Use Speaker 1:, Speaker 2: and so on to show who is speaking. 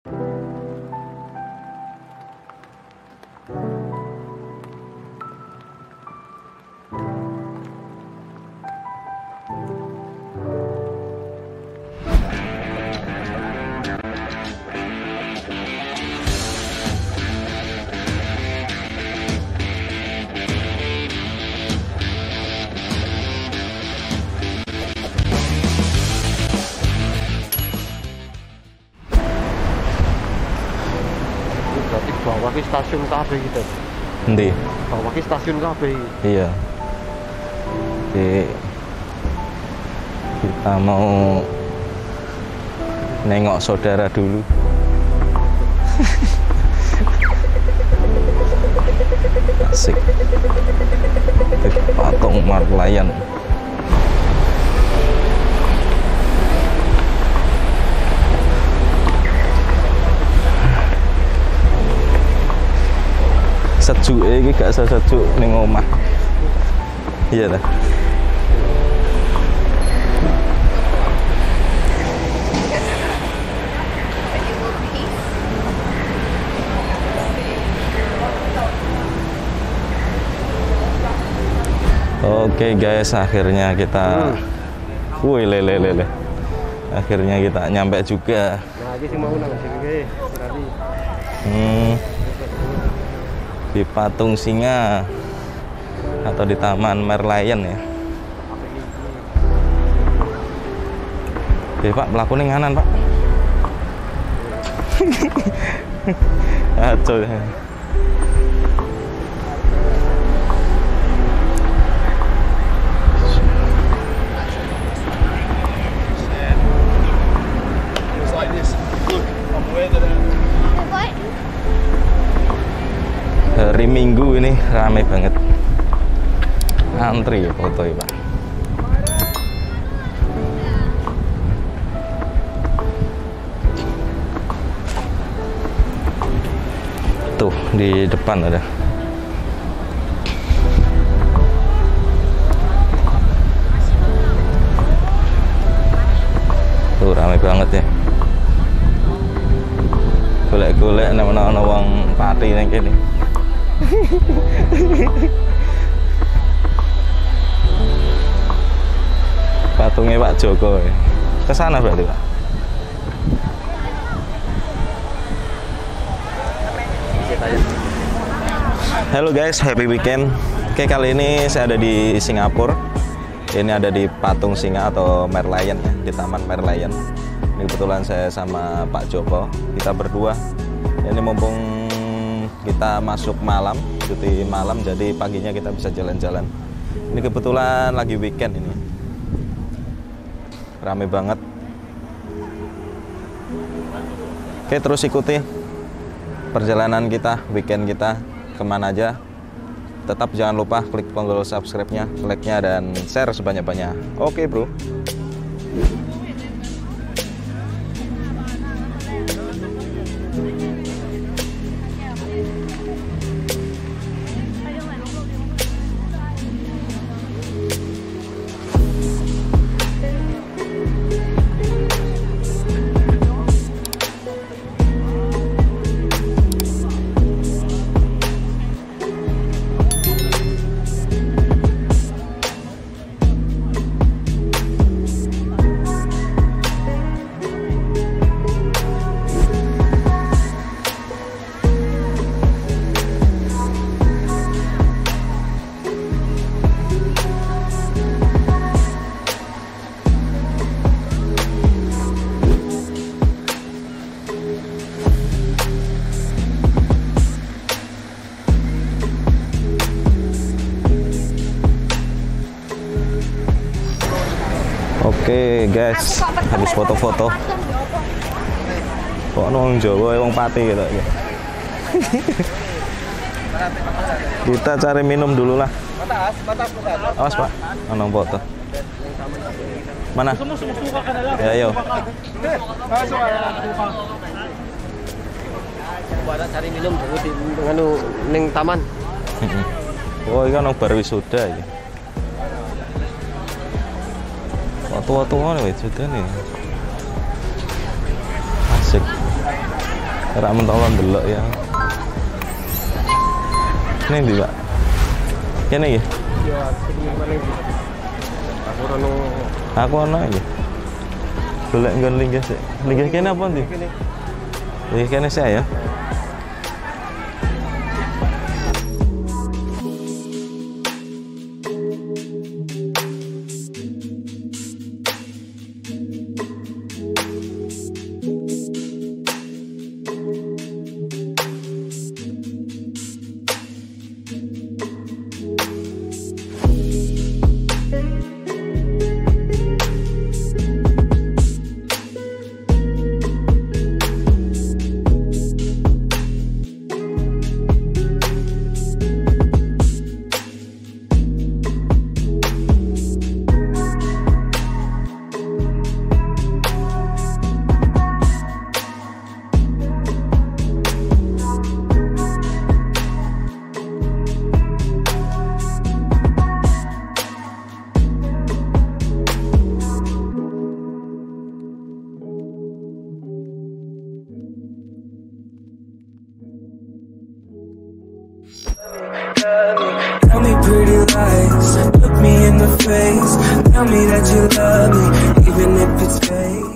Speaker 1: Berarti bawah ke stasiun kabeh gitu.
Speaker 2: Endi?
Speaker 1: Bawah ke stasiun kabeh.
Speaker 2: Iya. Oke. Kita mau nengok saudara dulu. Asik. Itu patung Marlayan. Sejuk iki gak sejuk ning omah. Iya ta. Oke guys, akhirnya kita wih lele. Akhirnya kita nyampe juga.
Speaker 1: Nah, iki sing mau nang sini berarti.
Speaker 2: Di Patung Singa atau di Taman Marlayan ya. Oke Pak, pelaku ning kanan Pak. Aduh. Hari Minggu ini ramai banget, antri foto ya Pak. Tuh di depan ada. Tuh ramai banget ya. Golek-golek ana wong pati nang kene. Patungnya Pak Joko ya. Ke sana berarti Pak. Halo guys, happy weekend. Oke, kali ini saya ada di Singapura. Ini ada di Patung Singa atau Marlayan ya, di Taman Marlayan. Ini kebetulan saya sama Pak Joko, kita berdua. Ini mumpung kita masuk malam, cuti malam, jadi paginya kita bisa jalan-jalan. Ini kebetulan lagi weekend ini, rame banget. Oke, terus ikuti perjalanan kita, weekend kita kemana aja. Tetap jangan lupa klik tombol subscribe-nya, like-nya, dan share sebanyak-banyaknya. Oke bro. Oke guys, habis foto-foto. Kok nong Jawa wong pati gitu ya. Kita cari minum dulu lah. Awas Pak, nong foto. Mana? Ya yo.
Speaker 1: Cari minum dengan ning taman.
Speaker 2: Oh, ini kan bar wisuda ya. Tua-tua nih wisuda nih. Asik. Rak mentolon delok ya. Ning ndi, Pak? Kene iki.
Speaker 1: Iya, sing mana iki? Aku ono.
Speaker 2: Aku ono iki. Golek nggon linggih sik. Linggih kene apa ndi?
Speaker 1: Kene.
Speaker 2: Linggih kene sik ya.
Speaker 3: Tell me pretty lies, look me in the face. Tell me that you love me, even if it's fake.